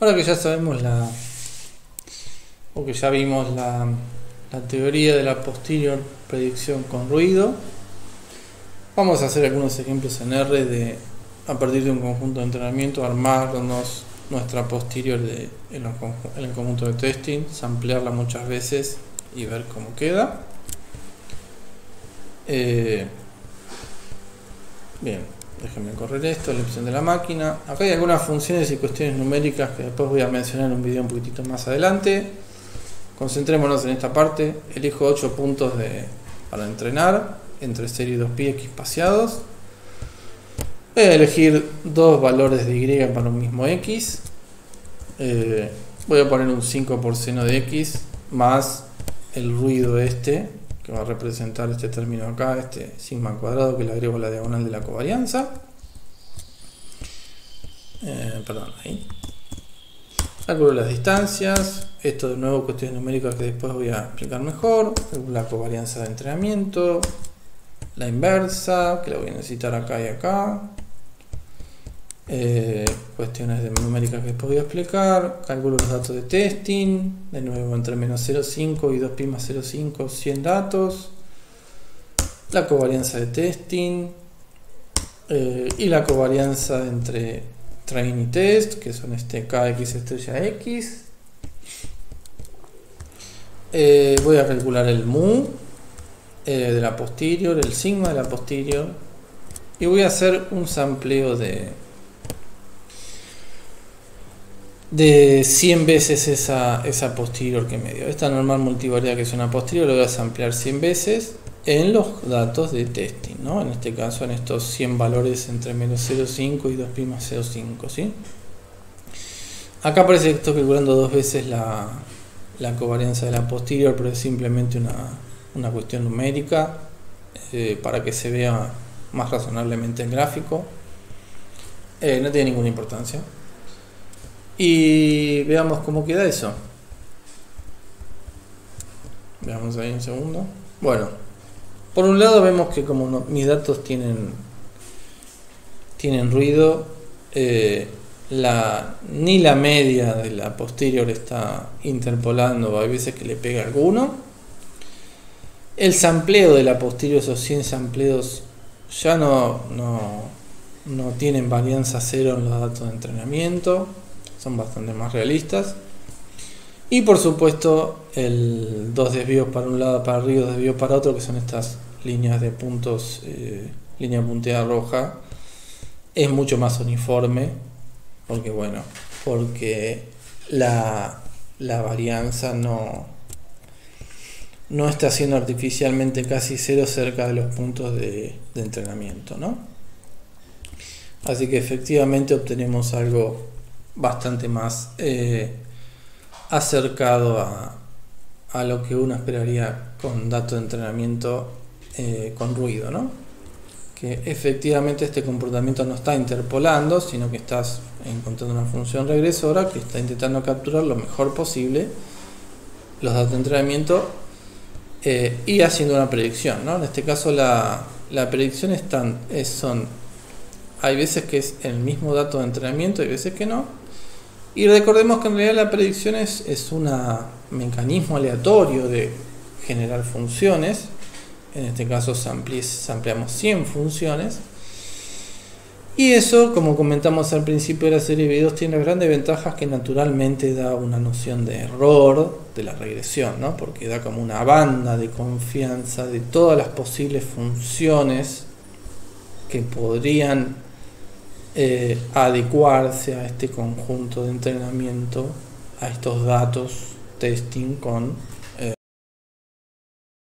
Ahora que ya sabemos o que ya vimos la teoría de la posterior predicción con ruido, vamos a hacer algunos ejemplos en R de, a partir de un conjunto de entrenamiento, armarnos nuestra posterior en el conjunto de testing, samplearla muchas veces y ver cómo queda. Bien, déjenme correr esto, la opción de la máquina. Acá hay algunas funciones y cuestiones numéricas que después voy a mencionar en un video un poquitito más adelante. Concentrémonos en esta parte. Elijo 8 puntos para entrenar entre 0 y 2π espaciados. Voy a elegir dos valores de y para un mismo x. Voy a poner un 5 por seno de x más el ruido que va a representar este término acá, este sigma al cuadrado, que le agrego la diagonal de la covarianza. Ahí. Calculo las distancias. Esto de nuevo cuestiones numéricas que después voy a explicar mejor. La covarianza de entrenamiento. La inversa, que la voy a necesitar acá y acá. Cuestiones numéricas que después voy a explicar. Calculo los datos de testing. De nuevo entre menos 0,5 y 2π más 0,5, 100 datos. La covarianza de testing. Y la covarianza entre train y test, que son kx estrella x. Voy a calcular el mu de la posterior, el sigma de la posterior, y voy a hacer un sampleo de 100 veces esa posterior que me dio. Esta normal multivariada que es una posterior lo voy a samplear 100 veces en los datos de testing, ¿no? En este caso en estos 100 valores entre menos 0,5 y 2π más 0,5, ¿sí? Acá parece que estoy calculando dos veces la covarianza de la posterior, pero es simplemente una cuestión numérica para que se vea más razonablemente el gráfico. No tiene ninguna importancia. Y veamos cómo queda eso. Veamos ahí un segundo. Bueno, por un lado vemos que como mis datos tienen ruido, ni la media de la posterior está interpolando, hay veces que le pega alguno. El sampleo de la posterior, esos 100 sampleos, ya no tienen varianza cero en los datos de entrenamiento, son bastante más realistas. Y por supuesto el 2 desvíos para un lado para arriba, 2 desvíos para otro, que son estas líneas de puntos, línea punteada roja, es mucho más uniforme, porque la varianza no está siendo artificialmente casi cero cerca de los puntos de entrenamiento, ¿no? Así que efectivamente obtenemos algo bastante más acercado a lo que uno esperaría con datos de entrenamiento con ruido, ¿no? Que efectivamente este comportamiento no está interpolando, sino que estás encontrando una función regresora que está intentando capturar lo mejor posible los datos de entrenamiento y haciendo una predicción, ¿no? En este caso la predicción hay veces que es el mismo dato de entrenamiento, hay veces que no. Y recordemos que en realidad la predicción es un mecanismo aleatorio de generar funciones. En este caso sampleamos 100 funciones. Y eso, como comentamos al principio de la serie de videos, tiene grandes ventajas que naturalmente da una noción de error de la regresión, ¿no? Porque da como una banda de confianza de todas las posibles funciones que podrían adecuarse a este conjunto de entrenamiento, a estos datos testing con